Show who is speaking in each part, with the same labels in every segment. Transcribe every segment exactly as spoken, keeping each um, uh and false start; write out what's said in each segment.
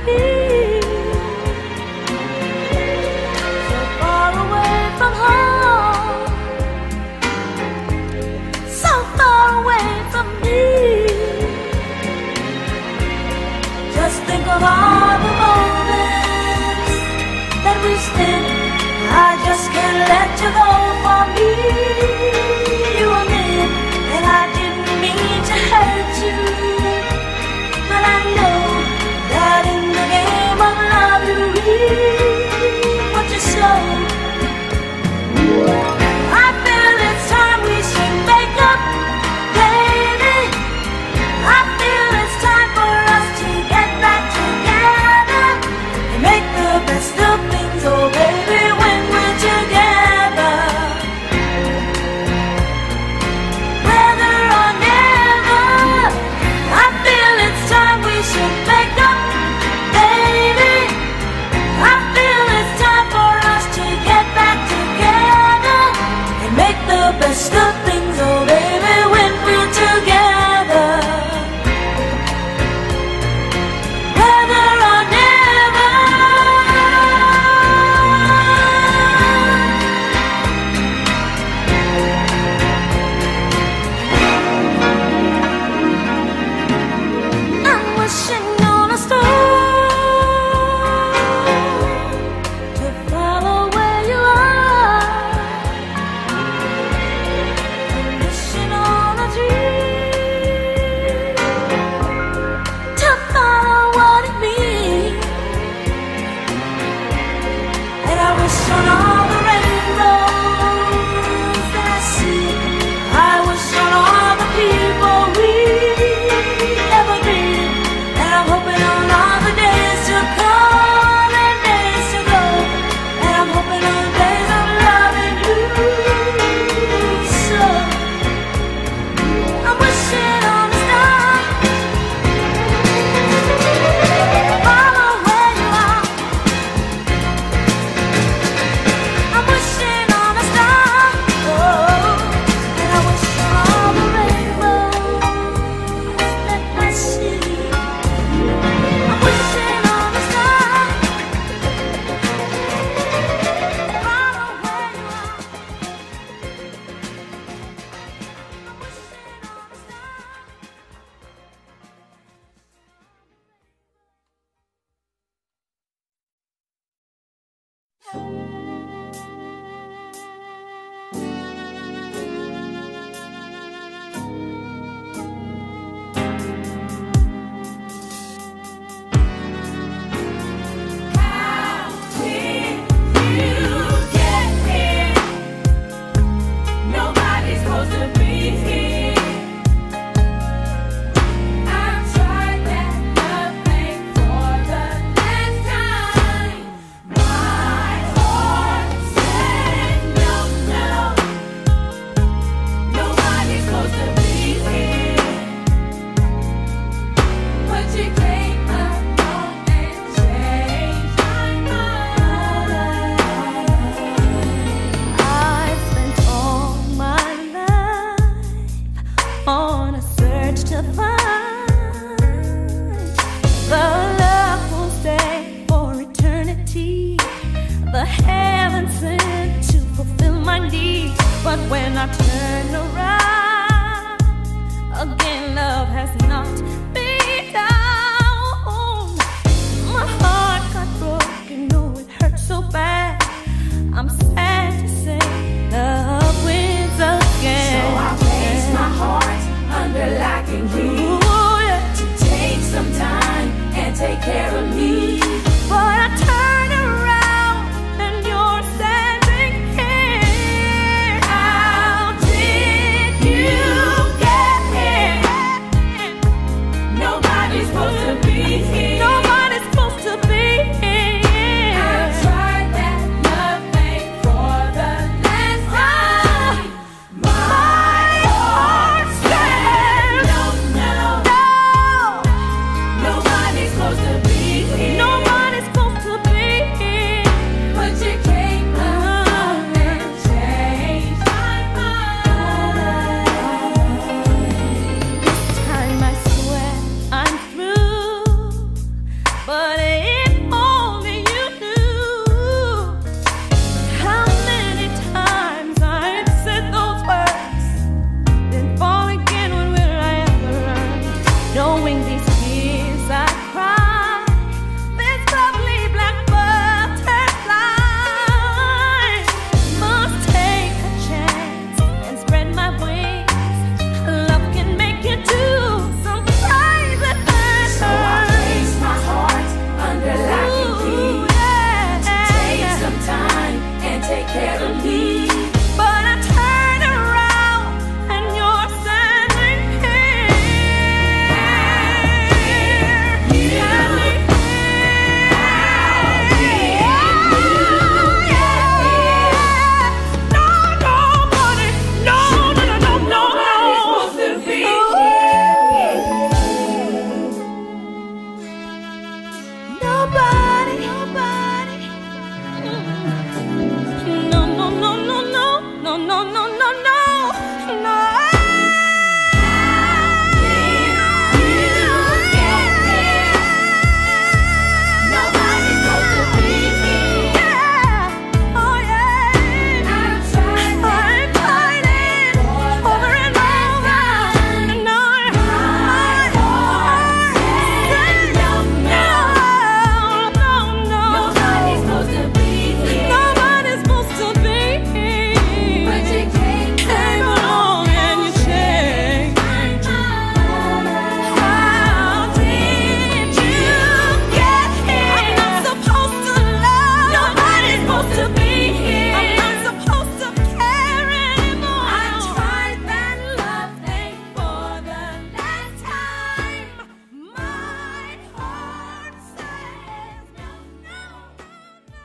Speaker 1: be. So far away from home, so far away from me. Just think of all the moments that we spent. I just can't let you go for me. You were meant, and I didn't mean to hurt you. But I know that in the game of love you reap what you sow. I feel it's time we should make up, baby. I feel it's time for us to get back together and make the best of things, oh baby, when we're together. Whether or never, I feel it's time we should make up, baby. I feel it's time for us to get back together and make the best of things, oh baby, when we're together. Whether or never, I'm wishing on a star to follow where you are. I'm wishing on a dream to follow what it means. And I wish on all the rainbows that I see. I wish on all the people we ever meet. And I'm hoping on all the days to come and days to go. And I'm hoping on days of loving you. So I'm wishing on a star. Follow where you are. I'm wishing on a star. Oh, and I wish on all the rainbows that I see. I'm wishing on a star. Follow where you are. I'm wishing on a star. How did you get here? Nobody's supposed to be here. I've tried that nothing for the last time. My heart said no, no. Nobody's supposed to be here. But you came along and changed my mind. I've spent all my life on a search to find the love will stay for eternity, the heaven sent to fulfill my needs. But when I turn around, again love has knocked me down. My heart got broken, oh it hurt so bad. I'm sad to say love wins again. So I place my heart under lock and key. Ooh, yeah. To take some time and take care of me. But I turn around and you're standing here. How did knowing these tears I cry, this lovely black butterfly must take a chance and spread my wings. Love can make you do some crazy things.
Speaker 2: So I place my heart under lock and key.
Speaker 1: Ooh, yeah.
Speaker 2: Take some time and take care of me.
Speaker 1: But I turn around and you're standing here. Standing here. No, nobody, no, no, no, no, no,
Speaker 2: Nobody's supposed to be
Speaker 1: nobody, nobody. No, no, no, no, no, no, no, no, no, no, no.
Speaker 2: Nobody's supposed to be here.
Speaker 1: Yeah, oh yeah.
Speaker 2: I'm trying
Speaker 1: I'm fighting over and over, and I, I, I say no, no, no, no.
Speaker 2: Nobody's supposed to be here.
Speaker 1: Nobody's supposed to be here.
Speaker 2: But you came
Speaker 1: Came along and you changed. How did you get here? I'm not supposed to love.
Speaker 2: Nobody's supposed to be here.
Speaker 1: I'm not supposed to care anymore.
Speaker 2: I tried
Speaker 1: that love thing for the last time. My heart says no, no, no, no,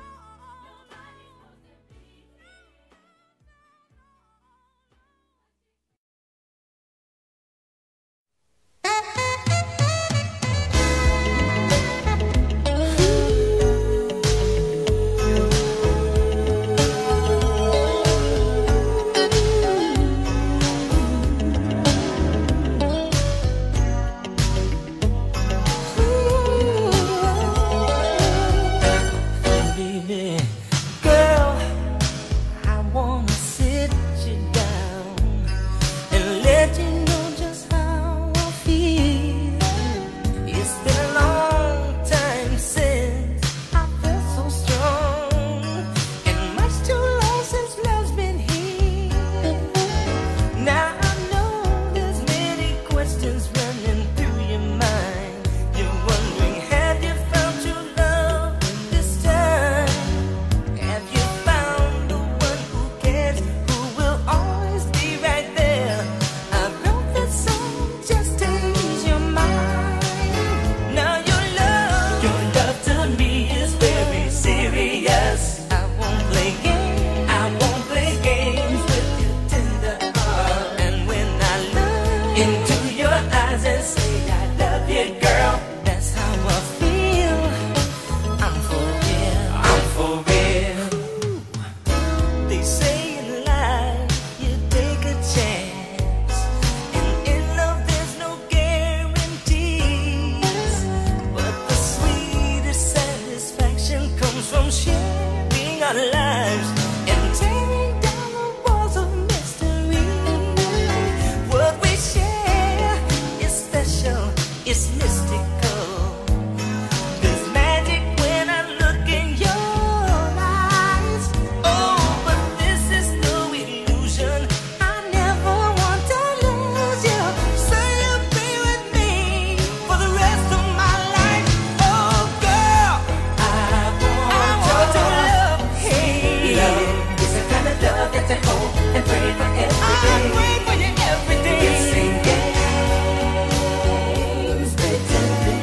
Speaker 3: Baby, girl, I wanna sit you down and let you know just how I feel. It's been a long time since I felt so strong, and much too long since love's been here. Now I know there's many questions running through your mind. You're wondering, have you found your love this time? Have you found the one who cares, who will always be right there? I wrote this song just to ease your mind. Now your love, your love to me is very serious. I won't play games, I won't play games with your tender heart. And when I look into your eyes and say I love you, girl, that's how I feel. I'm for real, I'm for real. They say in life you take a chance, and in love there's no guarantees. But the sweetest satisfaction comes from sharing our lives and tearing down the walls of mystery. What we share is special, it's mystical. There's magic when I look in your eyes. Oh, but this is no illusion. I never want to lose you. So you'll be with me for the rest of my life. Oh, girl, I want your love. Hey,
Speaker 2: Love is the kind of love that you hold and pray for every
Speaker 3: I
Speaker 2: day.
Speaker 3: pray for you every day.
Speaker 2: You sing games, pretend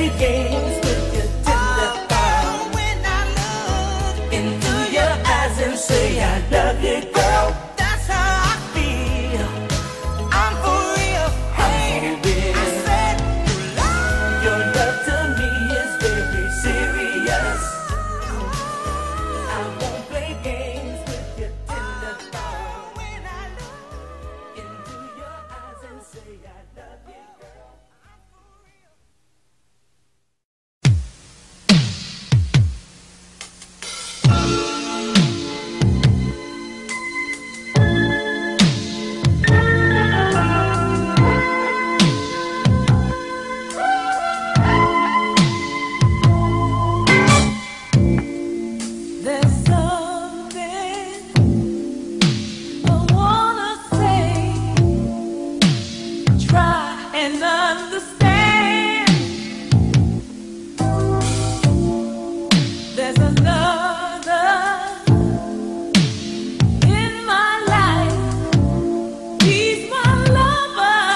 Speaker 3: play games with your tender thought. When I look into your eyes and say I love you, girl, that's how I feel. I'm for real, hey, I said your love to me is very serious. I won't play games with your tender thought. When I look into your eyes and say I love you, girl, I'm for real.
Speaker 1: There's something I wanna say. Try and understand. There's another in my life. He's my lover,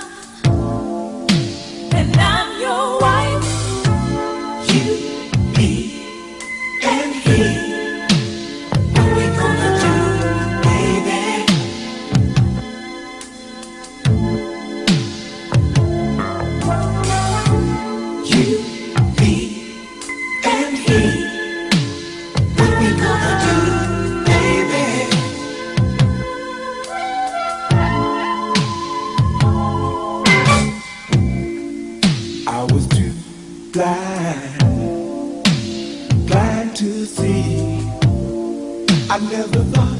Speaker 1: and I'm your wife.
Speaker 3: You, me, and he. What we gonna do, baby? You, me, and he. What we gonna do, baby? I was too blind, blind to see. I never thought,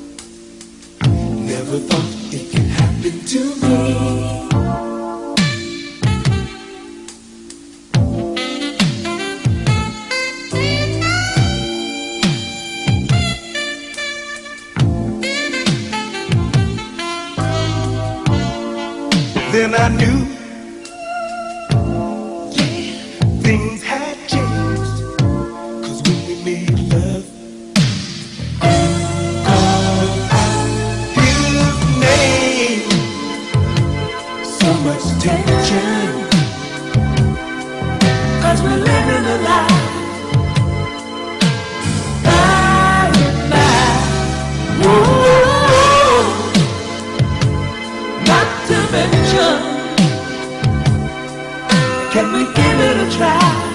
Speaker 3: never thought it could happen to me. Then I knew, yeah, things had changed. 'Cause when we made love, called out his name, so much tension. 'Cause we're living a life, by and by. Whoa, not to mention, can we give it a try?